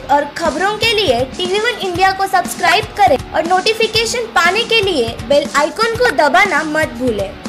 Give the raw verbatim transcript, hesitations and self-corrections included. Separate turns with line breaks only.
और खबरों के लिए टीवी वन इंडिया को सब्सक्राइब करें और नोटिफिकेशन पाने के लिए बेल आइकॉन को दबाना मत भूलें।